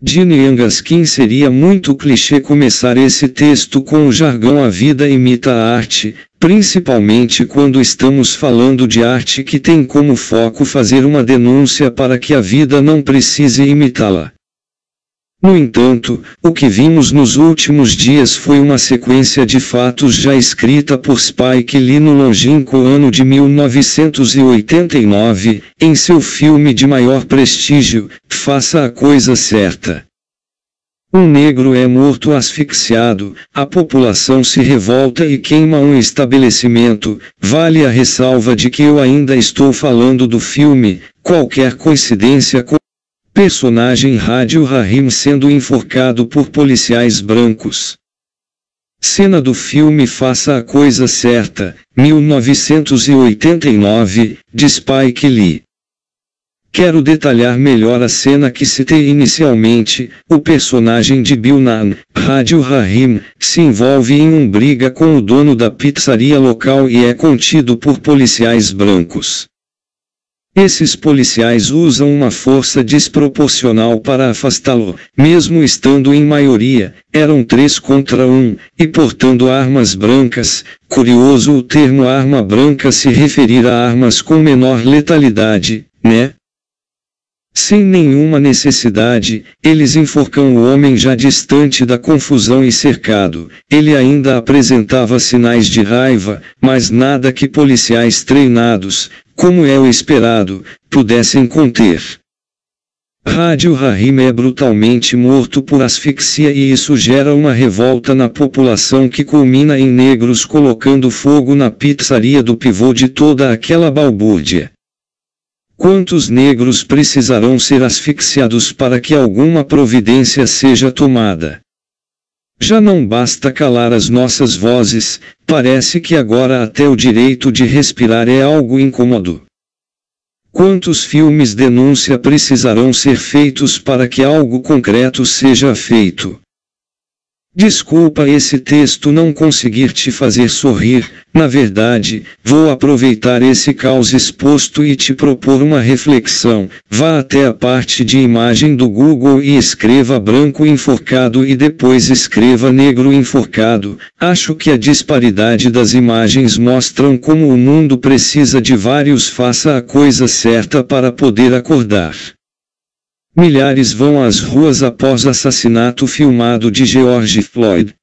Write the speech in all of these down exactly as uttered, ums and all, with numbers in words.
Gene Young seria muito clichê começar esse texto com o jargão "a vida imita a arte", principalmente quando estamos falando de arte que tem como foco fazer uma denúncia para que a vida não precise imitá-la. No entanto, o que vimos nos últimos dias foi uma sequência de fatos já escrita por Spike Lee no longínquo ano de mil novecentos e oitenta e nove, em seu filme de maior prestígio, Faça a Coisa Certa. Um negro é morto asfixiado, a população se revolta e queima um estabelecimento. Vale a ressalva de que eu ainda estou falando do filme. Qualquer coincidência com personagem Rádio Rahim sendo enforcado por policiais brancos. Cena do filme Faça a Coisa Certa, mil novecentos e oitenta e nove, de Spike Lee. Quero detalhar melhor a cena que citei inicialmente. O personagem de Bill Nahn, Rádio Rahim, se envolve em uma briga com o dono da pizzaria local e é contido por policiais brancos. Esses policiais usam uma força desproporcional para afastá-lo, mesmo estando em maioria, eram três contra um, e portando armas brancas. Curioso o termo arma branca se referir a armas com menor letalidade, né? Sem nenhuma necessidade, eles enforcam o homem já distante da confusão e cercado. Ele ainda apresentava sinais de raiva, mas nada que policiais treinados, como é o esperado, pudessem conter. Rádio Rahim é brutalmente morto por asfixia e isso gera uma revolta na população que culmina em negros colocando fogo na pizzaria do pivô de toda aquela balbúrdia. Quantos negros precisarão ser asfixiados para que alguma providência seja tomada? Já não basta calar as nossas vozes, parece que agora até o direito de respirar é algo incômodo. Quantos filmes denúncia precisarão ser feitos para que algo concreto seja feito? Desculpa esse texto não conseguir te fazer sorrir. Na verdade, vou aproveitar esse caos exposto e te propor uma reflexão. Vá até a parte de imagem do Google e escreva branco enforcado e depois escreva negro enforcado. Acho que a disparidade das imagens mostram como o mundo precisa de vários faça a coisa certa para poder acordar. Milhares vão às ruas após assassinato filmado de George Floyd.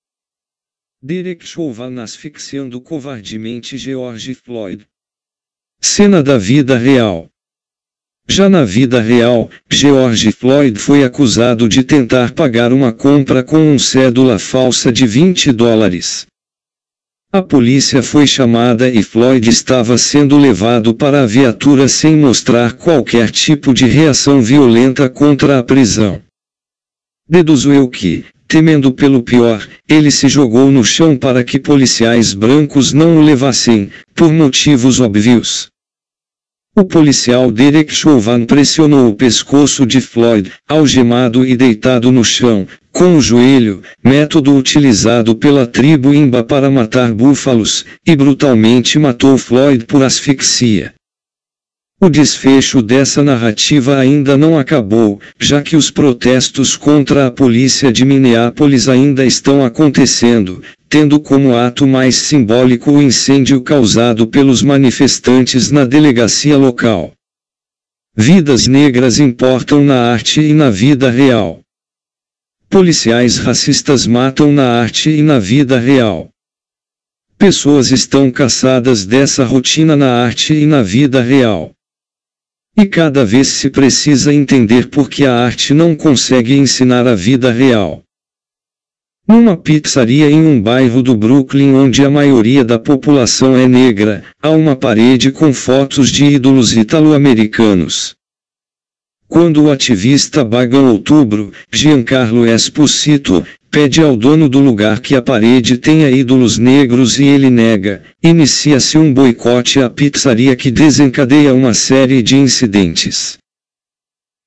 Derek Chauvin asfixiando covardemente George Floyd. Cena da vida real. Já na vida real, George Floyd foi acusado de tentar pagar uma compra com uma cédula falsa de vinte dólares. A polícia foi chamada e Floyd estava sendo levado para a viatura sem mostrar qualquer tipo de reação violenta contra a prisão. Deduzo eu que, temendo pelo pior, ele se jogou no chão para que policiais brancos não o levassem, por motivos óbvios. O policial Derek Chauvin pressionou o pescoço de Floyd, algemado e deitado no chão, com o joelho, método utilizado pela tribo Imba para matar búfalos, e brutalmente matou Floyd por asfixia. O desfecho dessa narrativa ainda não acabou, já que os protestos contra a polícia de Minneapolis ainda estão acontecendo, tendo como ato mais simbólico o incêndio causado pelos manifestantes na delegacia local. Vidas negras importam na arte e na vida real. Policiais racistas matam na arte e na vida real. Pessoas estão cansadas dessa rotina na arte e na vida real. E cada vez se precisa entender por que a arte não consegue ensinar a vida real. Numa pizzaria em um bairro do Brooklyn onde a maioria da população é negra, há uma parede com fotos de ídolos italo-americanos. Quando o ativista Bagan Outubro, Giancarlo Esposito, pede ao dono do lugar que a parede tenha ídolos negros e ele nega, inicia-se um boicote à pizzaria que desencadeia uma série de incidentes.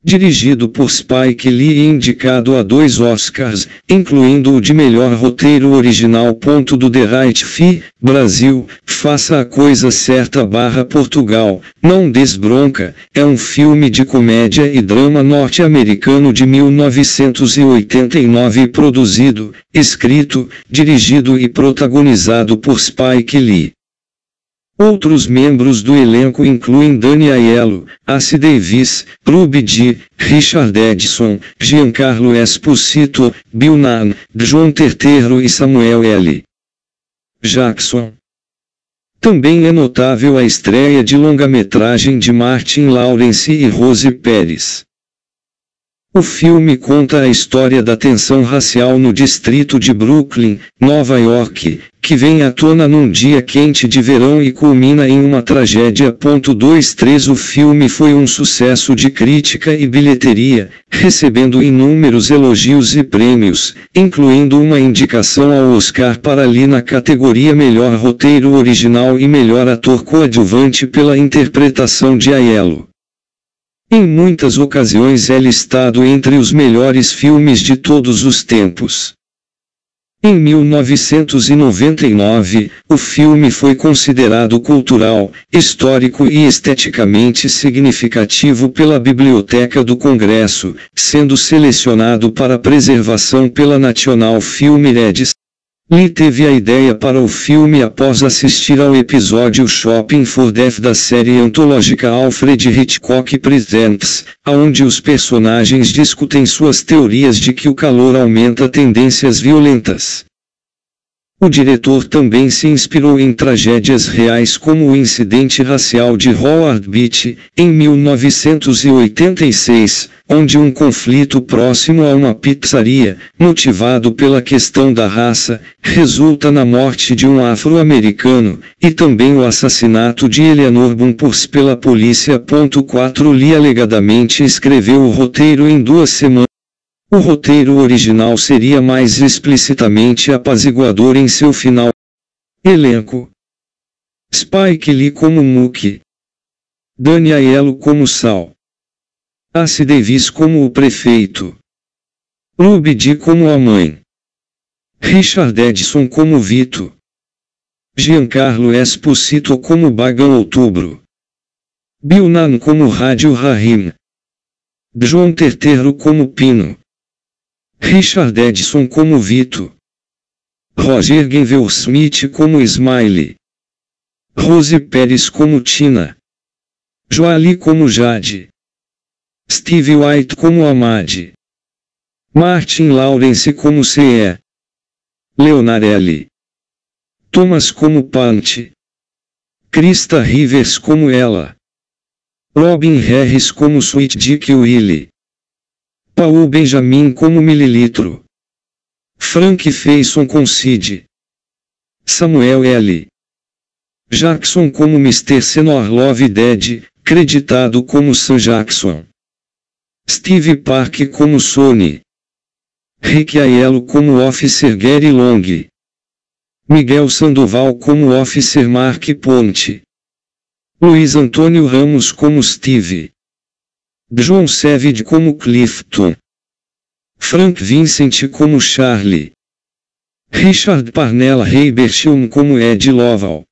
Dirigido por Spike Lee e indicado a dois Oscars, incluindo o de melhor roteiro original. Do The Right Fi, Brasil, Faça a Coisa Certa barra Portugal, Não Des Bronca, é um filme de comédia e drama norte-americano de mil novecentos e oitenta e nove produzido, escrito, dirigido e protagonizado por Spike Lee. Outros membros do elenco incluem Danny Aiello, Ace Davis, Ruby Dee, Richard Edson, Giancarlo Esposito, Bill Nighy, John Turturro e Samuel L. Jackson. Também é notável a estreia de longa-metragem de Martin Lawrence e Rose Pérez. O filme conta a história da tensão racial no distrito de Brooklyn, Nova York, que vem à tona num dia quente de verão e culmina em uma tragédia. vinte e três O filme foi um sucesso de crítica e bilheteria, recebendo inúmeros elogios e prêmios, incluindo uma indicação ao Oscar para Lee na categoria Melhor Roteiro Original e Melhor Ator Coadjuvante pela interpretação de Aiello. Em muitas ocasiões é listado entre os melhores filmes de todos os tempos. Em mil novecentos e noventa e nove, o filme foi considerado cultural, histórico e esteticamente significativo pela Biblioteca do Congresso, sendo selecionado para preservação pela National Film Registry. Lee teve a ideia para o filme após assistir ao episódio Shopping for Death da série antológica Alfred Hitchcock Presents, onde os personagens discutem suas teorias de que o calor aumenta tendências violentas. O diretor também se inspirou em tragédias reais como o incidente racial de Howard Beach, em mil novecentos e oitenta e seis, onde um conflito próximo a uma pizzaria, motivado pela questão da raça, resulta na morte de um afro-americano, e também o assassinato de Eleanor Bumpurs pela polícia. quatro Lee alegadamente escreveu o roteiro em duas semanas. O roteiro original seria mais explicitamente apaziguador em seu final. Elenco: Spike Lee como Mookie, Danny Aiello como Sal, Ace Davis como o prefeito, Ruby Dee como a mãe, Richard Edson como Vito, Giancarlo Esposito como Bagan Outubro, Bill Nighy como Rádio Rahim, John Turturro como Pino, Richard Edson como Vito, Roger Smith como Smiley, Rose Pérez como Tina, Joali como Jade, Steve White como Amade, Martin Lawrence como C E, Leonard L. Thomas como Punch, Krista Rivers como Ella, Robin Harris como Sweet Dick Willie, Paul Benjamin como Mililitro, Frank Faison com Sid, Samuel L. Jackson como mister Senor Love Dead, creditado como Sam Jackson, Steve Park como Sonny, Rick Aiello como Officer Gary Long, Miguel Sandoval como Officer Mark Ponte, Luiz Antônio Ramos como Steve, John Savage como Clifton, Frank Vincent como Charlie, Richard Parnell Heibersham como Ed Lovell,